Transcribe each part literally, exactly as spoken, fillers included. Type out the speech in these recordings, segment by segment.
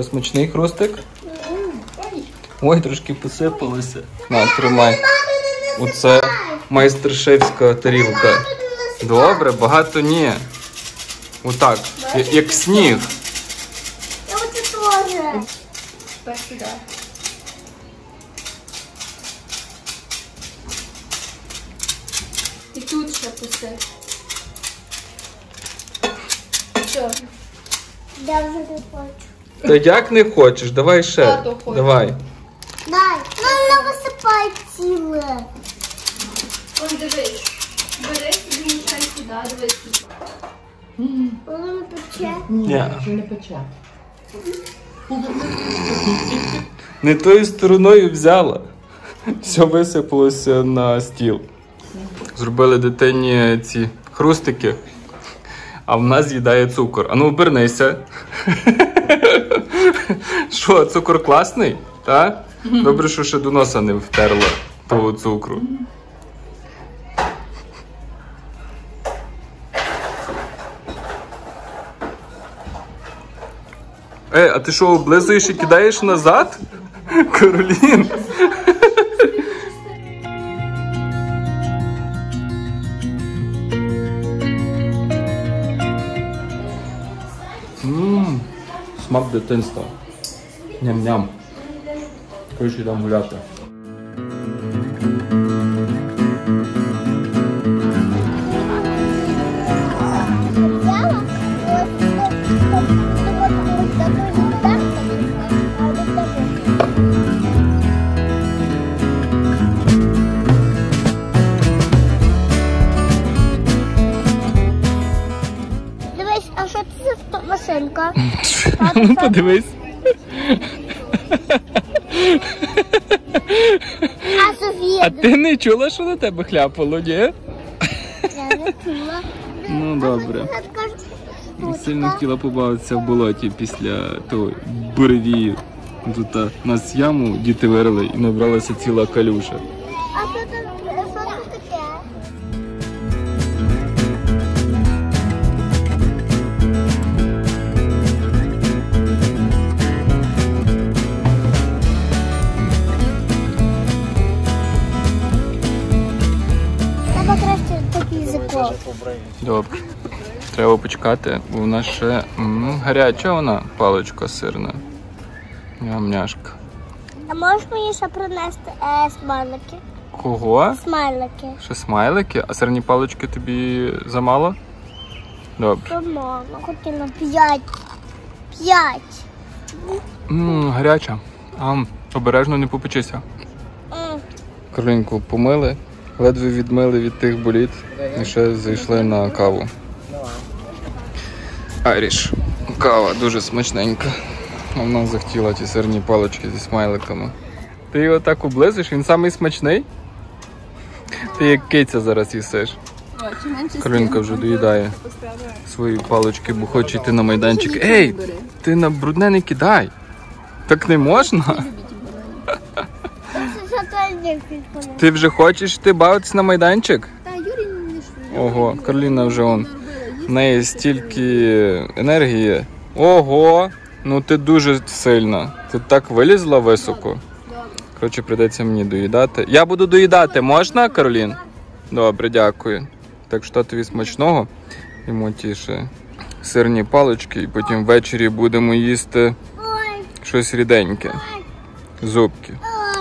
смачний хрустик? Ой, трошки посипалося. На, тримай. Оце майстер-шефська тарілка. Добре, багато ні. Отак, як сніг. Я оце теж. Тепер сюди. І тут ще посип. Що? Я вже не хочу. Та як не хочеш? Давай ще. Тато хоче. Давай. Дай. Ну, не висипай ціле. Ось дивись. Бери собі мішай сюди, дивись тут. Воно не пече. Ні. Вже не пече. Не тою стороною взяла. Все висипалося на стіл. Зробили дитині ці хрустики, а в нас з'їдає цукор. А ну обернися. Що, цукор класний? Так? Добре, що ще до носа не втерла того цукру. Е, а ти що, облизуєш і кидаєш назад? Каролін? Ммм, смак дитинства. Ням-ням. Коротше, йдемо гуляти. Дивись, а що це за машинка? Ну подивись. А Софія? А ти не чула, що на тебе хляпало, ні? Я не чула. Ну добре. Сильно хотіла побавитися в болоті після того буревію. Тут а, у нас яму діти вирили і набралася ціла калюжа. А що це, що це таке? Треба краще такий язиков. Добре. Треба почекати, бо вона ще м, гаряча вона, паличка сирна. Ням-няшка. А можеш мені ще принести е, смайлики? Кого? Смайлики. Ще смайлики? А сирні палички тобі замало? Добре. Помогла. Хотіла п'ять. П'ять. Ммм, гаряча. Ам, обережно не попечися. М. Кролинку помили, ледве відмили від тих боліт і ще зайшли на каву. Айріш. Кава дуже смачненька. А вона захотіла ті сирні палички зі смайликами. Ти його так облизуєш, він самий смачний? Ти як киця зараз їсиш. Кролинка вже доїдає свої палички, бо хоче йти на майданчик. Ей, ти на брудне не кидай. Так не можна. Ти вже хочеш йти бавитися на майданчик? Та Юрій не швидко. Ого, Кароліна вже он. В неї стільки енергії. Ого, ну ти дуже сильна. Ти так вилізла високо. Коротше, прийдеться мені доїдати. Я буду доїдати, можна, Каролін? Добре, дякую. Так що тобі смачного. Йому ті ще сирні палички, і потім ввечері будемо їсти щось ріденьке. Зубки.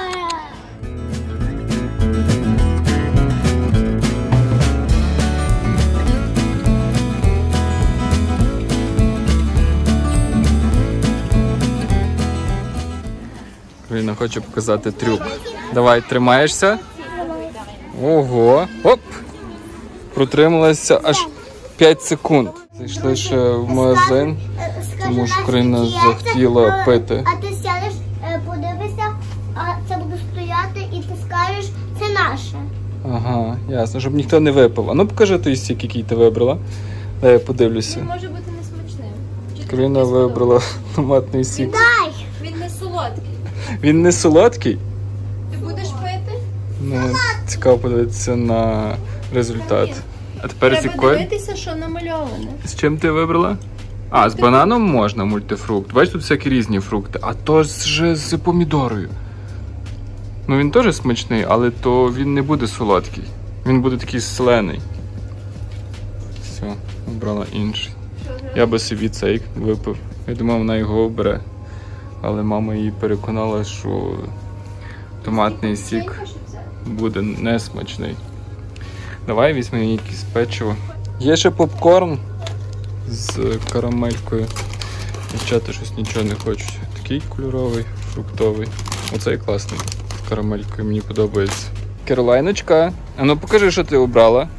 Кароліна хоче показати трюк. Давай, тримаєшся? Ого. Оп! Протрималася аж п'ять секунд. Зайшли ще в магазин, тому що Кароліна захотіла пити. А ти сядеш, подивишся, а це буде стояти і ти скажеш, це наше. Ага, ясно, щоб ніхто не випив. А ну покажи той сік, який ти вибрала. Дай я подивлюся. Він може бути несмачним. Чи тобі Кароліна сподобалось? вибрала томатний сік. Дай! Він не солодкий. Він не солодкий? Ти будеш пити? Ну, цікаво подивитися на результат. А тепер з Треба якою? дивитися, що намальоване. З чим ти вибрала? А, з бананом можна мультифрукт. Бачиш, тут всякі різні фрукти. А то ж з помідорою. Ну він теж смачний, але то він не буде солодкий. Він буде такий солений. Все, обрала інший. Я би собі цей випив. Я думав, вона його обере. Але мама її переконала, що томатний сік буде несмачний. Давай візьмемо якесь печиво. Є ще попкорн з карамелькою. Дівчата щось нічого не хочуть. Такий кольоровий, фруктовий. Оцей класний. З карамелькою мені подобається. Керолайночка, а ну покажи, що ти обрала.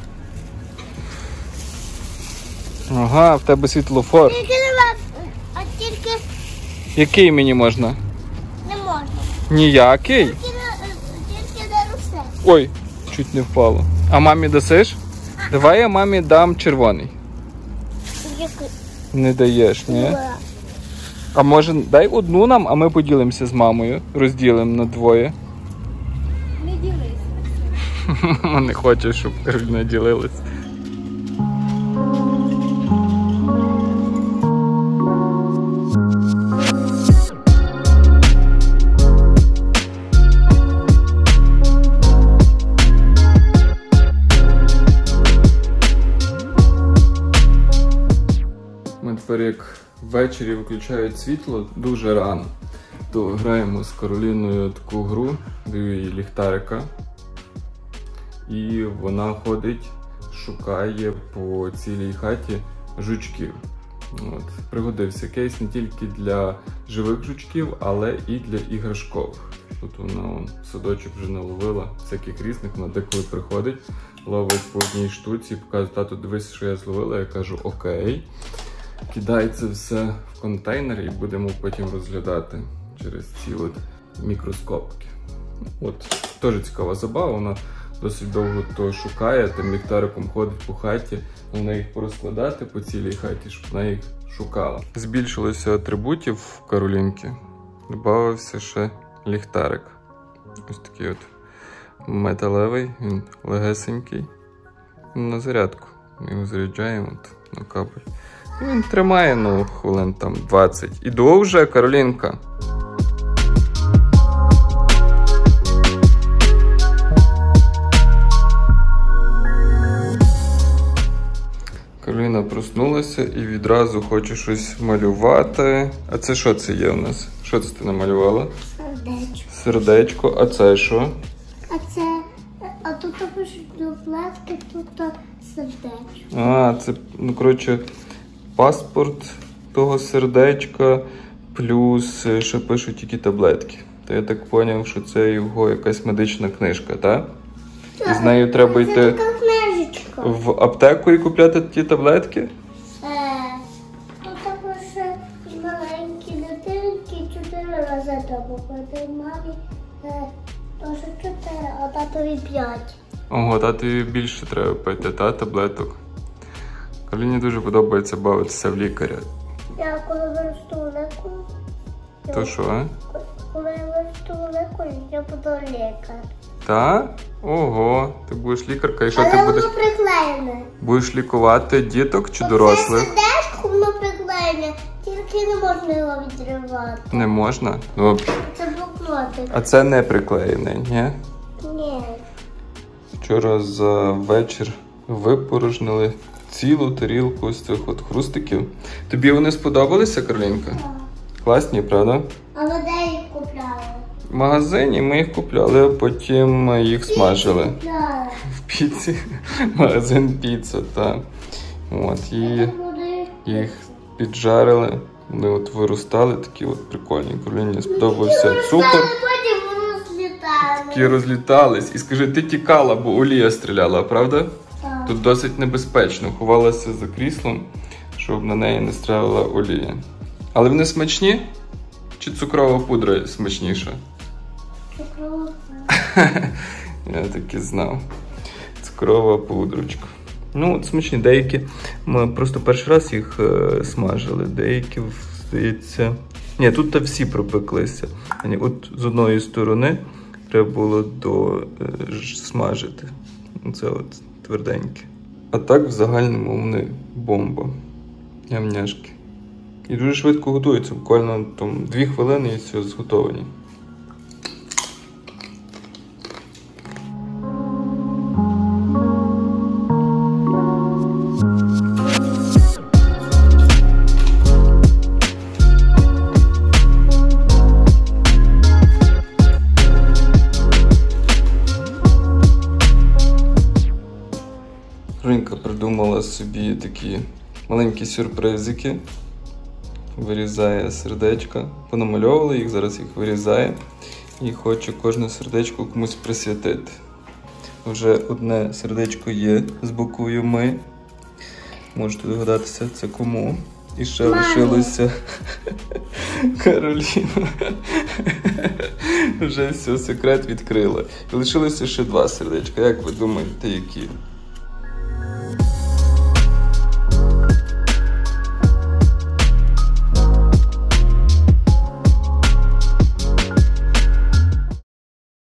Ага, в тебе світлофор. Тільки не а тільки Який мені можна? не можна. Ніякий? Тільки не, тільки не русе. Ой, чуть не впало. А мамі дасиш? Давай я мамі дам червоний. Який? Не даєш, ні? А може дай одну нам, а ми поділимося з мамою. Розділимо на двоє. Не ділись. Мама не хоче, щоб Кароліна ділилась. Ми тепер як ввечері виключають світло дуже рано, то граємо з Кароліною таку гру, даю їй ліхтарика. І вона ходить, шукає по цілій хаті жучків. От. Пригодився кейс не тільки для живих жучків, але і для іграшкових. Тут вона вон, садочок вже наловила всяких різних, вона деколи приходить, ловить по одній штуці, показує: тату, дивись, що я зловила. Я кажу: окей. Кидає це все в контейнер і будемо потім розглядати через ці от мікроскопки. От, теж цікава забава, вона досить довго то шукає, тим ліхтариком ходить по хаті, вона їх порозкладати по цілій хаті, щоб вона їх шукала. Збільшилося атрибутів в Каролінки, додався ще ліхтарик. Ось такий от металевий, він легесенький. На зарядку. Ми його заряджаємо от, на кабель. І він тримає, ну, хвилин там двадцять. Іду вже, Каролінка. Кароліна проснулася і відразу хоче щось малювати. А це що це є у нас? Що це ти намалювала? Сердечко. Сердечко. А це що? А це, а тут пишуть таблетки, тут сердечко. А, це, ну, коротше, паспорт того сердечка, плюс ще пишуть тільки таблетки. То я так зрозумів, що це його якась медична книжка, так? І з нею треба йти Це така книжечка. в аптеку і купляти ті таблетки? Е, тут пише маленькі дитинки, чотири рази треба пити. Мамі е, теж чотири, а татові п'ять. Ого, татові більше треба пити, та, таблеток. Кароліні дуже подобається бавитися в лікаря. Я коли виросту велику, То що, а? коли я виросту велику, я буду лікар. Та? Ого, ти будеш лікарка, і що Але ти будеш? воно приклеєне. Будеш лікувати діток чи Оце дорослих? сердечко, воно приклеєне, тільки не можна його відривати. Не можна? Добре. Це блокнотик. А це не приклеєне, ні? Ні. Вчора за вечір випорожнили цілу тарілку з цих от хрустиків. Тобі вони сподобалися, Каролінка? Класні, правда? А ви де їх купляли? В магазині ми їх купляли, а потім їх смажили. Купляли. В піці. Магазин піца, так. От, і Вони їх піджарили. Вони от виростали, такі от прикольні. Кароліні сподобався цукор. потім вони злітали. Такі розлітались. І скажи, ти тікала, бо олія стріляла, правда? Так. Тут досить небезпечно. Ховалася за кріслом, щоб на неї не стріляла олія. Але вони смачні? Чи цукрова пудра смачніша? Цукрова. Я так і знав. Цукрова пудрочка. Ну, от смачні. Деякі ми просто перший раз їх е, смажили. Деякі, здається... Ні, тут та всі пропеклися. От з одної сторони треба було до е, ж, смажити. Це от тверденьке. А так в загальному вони бомба. Ням-няшки. І дуже швидко готується, буквально там дві хвилини і все зготовлені. Женька придумала собі такі маленькі сюрпризики. Вирізає сердечка. Понамальовувала їх, зараз їх вирізає. І хоче кожне сердечко комусь присвятити. Вже одне сердечко є з буквою «Ми». Можете догадатися, це кому. І ще Мамі. лишилося Кароліна. Вже все, секрет відкрила. І лишилося ще два сердечка. Як ви думаєте, які?